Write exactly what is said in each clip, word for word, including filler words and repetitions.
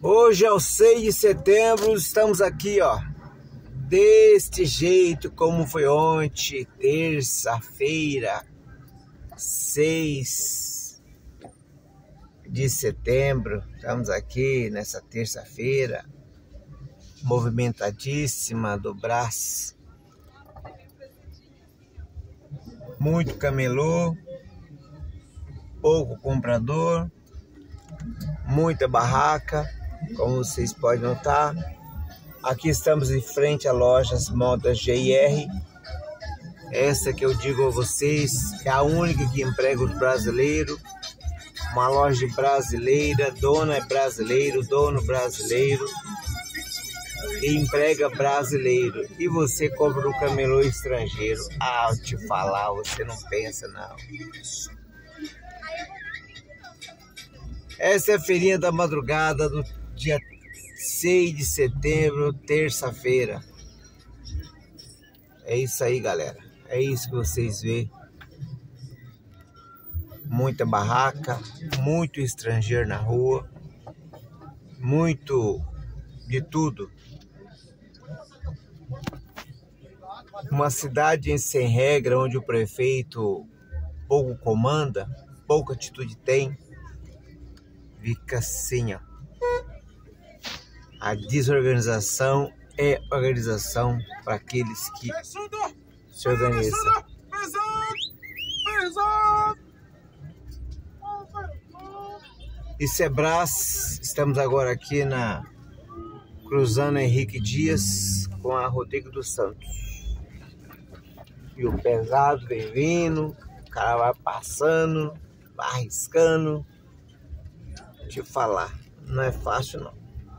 Hoje é o seis de setembro, estamos aqui, ó, deste jeito como foi ontem, terça-feira, seis de setembro. Estamos aqui nessa terça-feira, movimentadíssima do Brás. Muito camelô, pouco comprador, muita barraca, como vocês podem notar. Aqui estamos em frente a lojas Modas G R. Essa que eu digo a vocês é a única que emprega os brasileiros. Uma loja brasileira, dona é brasileiro, dono brasileiro e emprega brasileiro. E você compra no camelô estrangeiro. Ah, eu te falar, você não pensa não. Essa é a feirinha da madrugada do dia seis de setembro, terça-feira. É isso aí, galera. É isso que vocês vê. Muita barraca, muito estrangeiro na rua, muito de tudo. Uma cidade sem regra, onde o prefeito pouco comanda, pouca atitude tem. Fica assim, ó. A desorganização é organização para aqueles que se organizam. Isso é Brás. Estamos agora aqui na cruzando Henrique Dias com a Rodrigo dos Santos. E o pesado vem vindo, o cara vai passando, vai arriscando. Deixa eu falar, não é fácil não.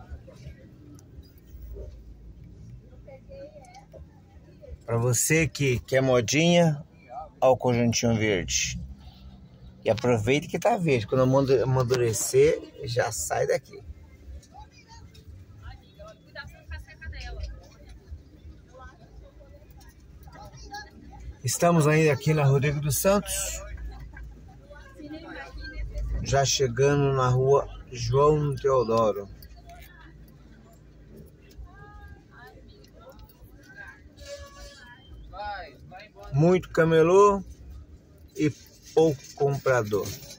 Para você que quer modinha, olha o conjuntinho verde. E aproveita que tá verde. Quando amadurecer, já sai daqui. Estamos ainda aqui na Rodrigo dos Santos. Já chegando na rua João Teodoro. Muito camelô e pouco comprador.